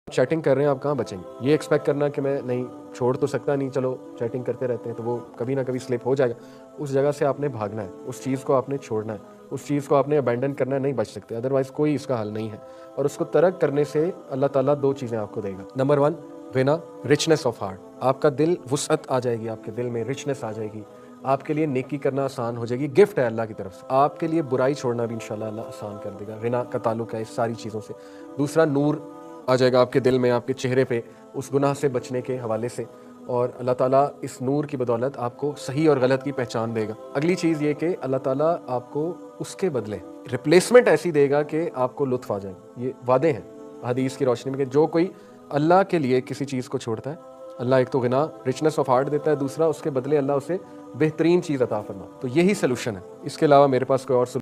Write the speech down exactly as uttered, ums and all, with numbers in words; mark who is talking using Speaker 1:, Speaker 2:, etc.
Speaker 1: Chatting कर रहे हैं, आप कहाँ बचेंगे? ये एक्सपेक्ट करना कि मैं नहीं छोड़ तो सकता नहीं, चलो चैटिंग करते रहते हैं तो वो कभी ना कभी स्लिप हो जाएगा। उस जगह से आपने भागना है, उस चीज़ को आपने छोड़ना है, उस चीज़ को आपने अबैंडन करना है, नहीं बच सकते, अदरवाइज़ कोई इसका हल नहीं है। और उसको तर्क करने से अल्लाह ताला दो चीज़ें आपको देगा। नंबर वन, विना रिचनेस ऑफ हार्ट, आपका दिल वुसअत आ जाएगी, आपके दिल में रिचनेस आ जाएगी, आपके लिए नेकी करना आसान हो जाएगी, गिफ्ट है अल्लाह की तरफ से। आपके लिए बुराई छोड़ना भी इंशाल्लाह अल्लाह आसान कर देगा, रिना का ताल्लुक है इस सारी चीज़ों से। दूसरा, नूर आ जाएगा आपके दिल में, आपके चेहरे पे, उस गुनाह से बचने के हवाले से, और अल्लाह ताला इस नूर की बदौलत आपको सही और गलत की पहचान देगा। अगली चीज़ ये कि अल्लाह ताला आपको उसके बदले रिप्लेसमेंट ऐसी देगा कि आपको लुत्फ आ जाएगा। ये वादे हैं हदीस की रोशनी में कि जो कोई अल्लाह के लिए किसी चीज़ को छोड़ता है, अल्लाह एक तो गिना रिचनेस ऑफ हार्ट देता है, दूसरा उसके बदले अल्लाह उसे बेहतरीन चीज़ अता फरमा। तो यही सोल्यूशन है, इसके अलावा मेरे पास कोई और